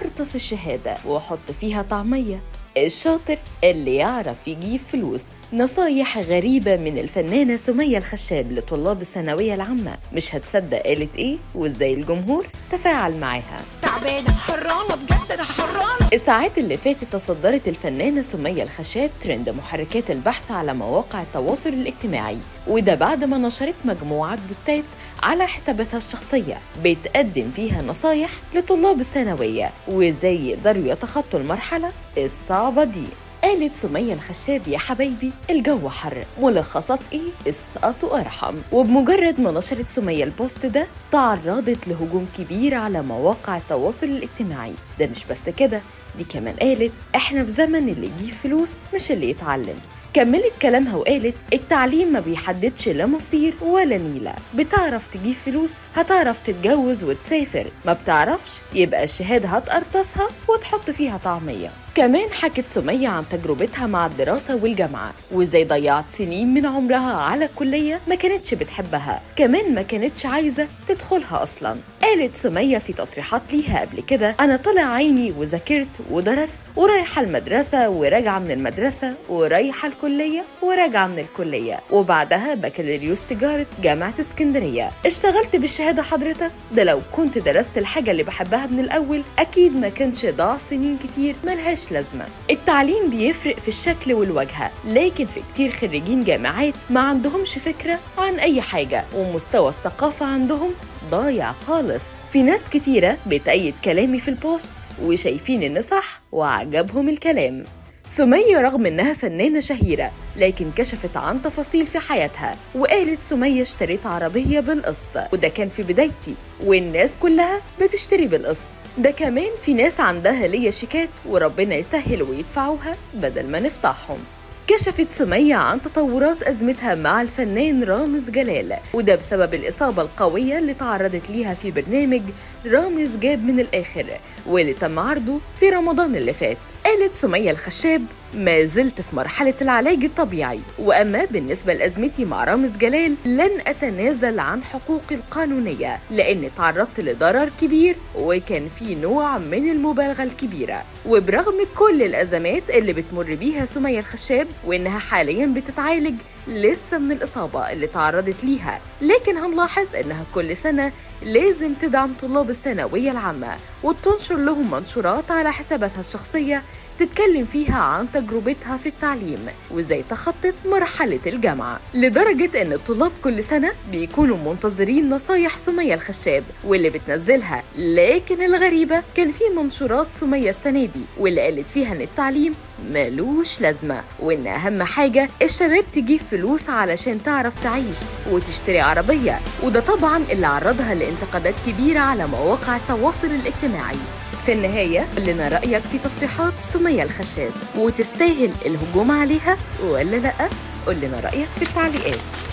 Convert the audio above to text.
أرطس الشهادة وحط فيها طعمية. الشاطر اللي يعرف يجيب فلوس. نصايح غريبة من الفنانة سمية الخشاب لطلاب الثانوية العامة. مش هتصدق قالت ايه وازاي الجمهور تفاعل معاها. تعبانة حرانة بجد، أنا حرانة. الساعات اللي فاتت تصدرت الفنانة سمية الخشاب ترند محركات البحث على مواقع التواصل الاجتماعي، وده بعد ما نشرت مجموعة بوستات على حساباتها الشخصية بتقدم فيها نصايح لطلاب الثانوية وازاي يقدروا يتخطوا المرحلة الصعبة دي. قالت سمية الخشاب: يا حبايبي الجو حر، ملخصات ايه؟ اسقطوا ارحم. وبمجرد ما نشرت سمية البوست ده تعرضت لهجوم كبير على مواقع التواصل الاجتماعي. ده مش بس كده، دي كمان قالت: احنا في زمن اللي يجيب فلوس مش اللي يتعلم. كملت كلامها وقالت: التعليم ما بيحددش لا مصير ولا نيلة، بتعرف تجيب فلوس هتعرف تتجوز وتسافر، ما بتعرفش يبقى الشهادة هتقرطسها وتحط فيها طعمية. كمان حكت سمية عن تجربتها مع الدراسة والجامعة وازاي ضيعت سنين من عمرها على كلية ما كانتش بتحبها، كمان ما كانتش عايزة تدخلها أصلا. قالت سمية في تصريحات ليها قبل كده: أنا طلع عيني وذاكرت ودرست ورايحة المدرسة وراجعة من المدرسة ورايحة الكلية وراجعة من الكلية، وبعدها بكالوريوس تجارة جامعة اسكندرية. اشتغلت بالشهادة حضرتك؟ ده لو كنت درست الحاجة اللي بحبها من الأول أكيد ما كانش ضاع سنين كتير ملهاش لازمة. التعليم بيفرق في الشكل والواجهة، لكن في كتير خريجين جامعات ما عندهمش فكرة عن أي حاجة ومستوى الثقافة عندهم ضايع خالص. في ناس كتيرة بتأيد كلامي في البوست وشايفين إن صح وعجبهم الكلام. سمية رغم إنها فنانة شهيرة لكن كشفت عن تفاصيل في حياتها وقالت: سمية اشتريت عربية بالقسط وده كان في بدايتي والناس كلها بتشتري بالقسط، ده كمان في ناس عندها ليا شيكات وربنا يسهل ويدفعوها بدل ما نفتحهم. كشفت سمية عن تطورات أزمتها مع الفنان رامز جلال وده بسبب الإصابة القوية اللي تعرضت ليها في برنامج رامز جاب من الآخر واللي تم عرضه في رمضان اللي فات. قالت سمية الخشاب: ما زلت في مرحلة العلاج الطبيعي، وأما بالنسبة لأزمتي مع رامز جلال لن أتنازل عن حقوقي القانونية لأني تعرضت لضرر كبير وكان في نوع من المبالغة الكبيرة. وبرغم كل الأزمات اللي بتمر بيها سمية الخشاب وإنها حاليا بتتعالج لسه من الإصابة اللي تعرضت ليها، لكن هنلاحظ إنها كل سنة لازم تدعم طلاب الثانوية العامة وتنشر لهم منشورات على حساباتها الشخصية تتكلم فيها عن تجربتها في التعليم وازاي تخطت مرحلة الجامعة، لدرجة ان الطلاب كل سنة بيكونوا منتظرين نصايح سمية الخشاب واللي بتنزلها. لكن الغريبة كان في منشورات سمية السنة دي واللي قالت فيها ان التعليم ملوش لازمة وإن أهم حاجة الشباب تجيب فلوس علشان تعرف تعيش وتشتري عربية، وده طبعاً اللي عرضها لانتقادات كبيرة على مواقع التواصل الاجتماعي. في النهاية قل لنا رأيك في تصريحات سمية الخشاب، وتستاهل الهجوم عليها ولا لأ؟ قل لنا رأيك في التعليقات.